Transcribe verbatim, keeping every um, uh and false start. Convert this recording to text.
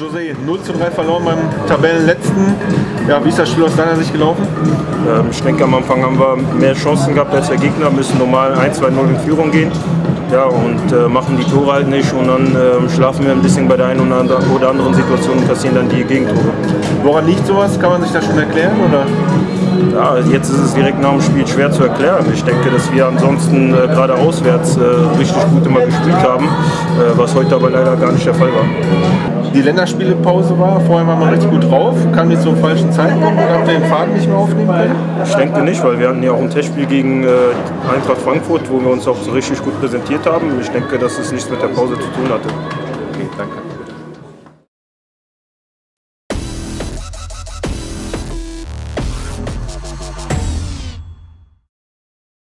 José, null zu drei verloren beim Tabellenletzten. Ja, wie ist das Spiel aus deiner Sicht gelaufen? Ähm, ich denke, am Anfang haben wir mehr Chancen gehabt als der Gegner, müssen normal eins zwei null in Führung gehen. Ja, und äh, machen die Tore halt nicht und dann äh, schlafen wir ein bisschen bei der einen oder anderen Situation und kassieren dann die Gegentore. Woran liegt sowas? Kann man sich das schon erklären? Oder? Ja, jetzt ist es direkt nach dem Spiel schwer zu erklären. Ich denke, dass wir ansonsten äh, gerade auswärts äh, richtig gut immer gespielt haben, äh, was heute aber leider gar nicht der Fall war. Die Länderspielepause war, vorher war man richtig gut drauf, kam jetzt zum falschen Zeitpunkt oder habt ihr den Faden nicht mehr aufnehmen können? Ich denke nicht, weil wir hatten ja auch ein Testspiel gegen äh, Eintracht Frankfurt, wo wir uns auch so richtig gut präsentiert haben. Ich denke, dass es nichts mit der Pause zu tun hatte. Okay, danke.